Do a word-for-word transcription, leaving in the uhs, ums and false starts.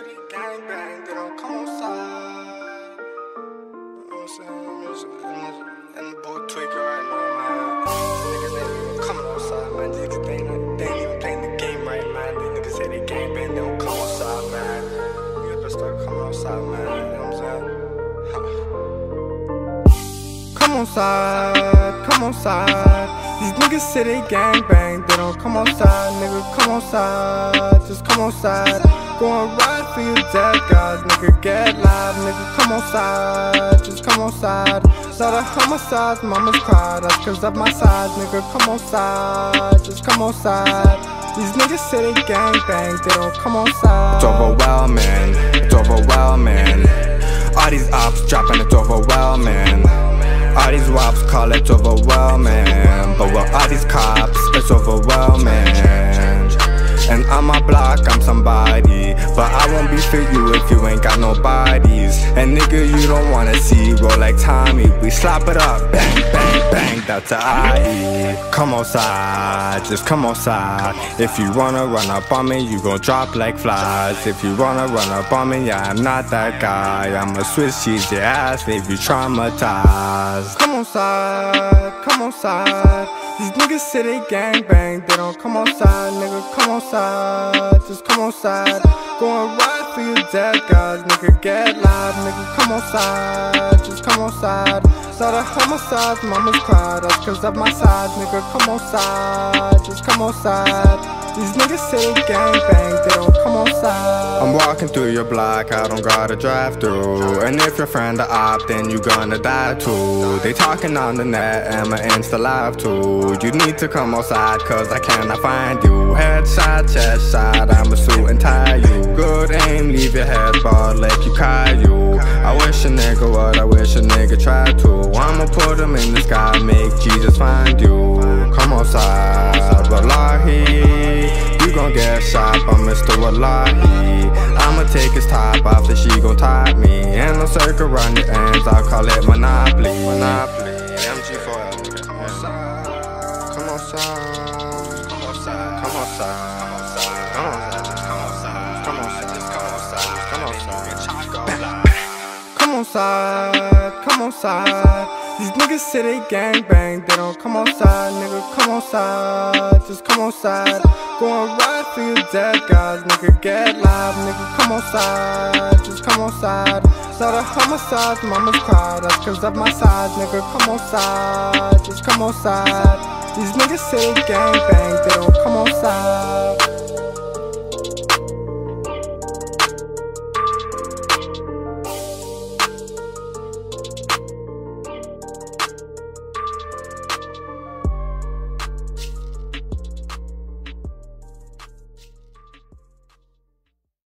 say they gang bang, they don't come on side. You know what I'm saying? And the boy tweaking right now, man. These niggas ain't even coming outside, man. These niggas ain't, they ain't even playing the game right, man. These niggas say they gang bang, they don't come outside, man. You better start coming outside, man. You know what I'm saying? Come on side, come on side. These niggas say they gang bang, they don't come outside, nigga, come outside, just come outside. Go and ride for your dead guys, nigga, get live, nigga, come outside, just come outside. Lot of homicides, mamas cry, that's cause of my size, nigga, come outside, just come outside. These niggas say they gang bang, they don't come outside. It's overwhelming, it's overwhelming. All these ops dropping, it's overwhelming. All these wops call it overwhelming. But with all these cops, it's overwhelming. And on my block, I'm somebody, but I won't be for you if you ain't got no bodies. And nigga, you don't wanna see roll like Tommy. We slap it up, bang, bang, bang, that's a I E. Come outside, just come outside. If you wanna run up on me, you gon' drop like flies. If you wanna run up on me, yeah, I'm not that guy. I'ma switch cheese your ass, leave you traumatized. Come outside, come outside. These niggas say they gang bang, they don't come outside, nigga, come outside, just come outside. Go and ride for your dead guys, nigga, get live, nigga, come outside, just come outside. Lot of homicides, mamas cry, that's cause of my size, nigga, come outside, just come outside. These niggas say they gang bang, they don't come outside. I'm walking through your block, I don't gotta drive through. And if your friend a op, then you gonna die too. They talking on the net and my Insta live too. You need to come outside cause I cannot find you. Headshot, chest shot, I'ma suit and tie you. Good aim, leave your head bald like you Caillou. I wish a nigga would, I wish a nigga tried to. I'ma put him in the sky, make Jesus find you. Come outside, wallahi. You gon' get shot by Mister Wallahi. I'ma take his top off, then she gon' top me. And I'll circle around your ends, I'll call it Monopoly. Monopoly, M G forever. Come outside, come outside, come outside, come outside, come outside, come outside, come outside, come outside, come outside, come outside, come outside. These niggas say they gang bang, they don't come outside, nigga, come outside, just come outside. Go and ride for your dead guys, nigga, get live, nigga, come outside, just come outside. Lot of homicides, mamas cry, that's cause of my size, nigga, come outside, just come outside. These niggas say they gang bang, they don't come outside.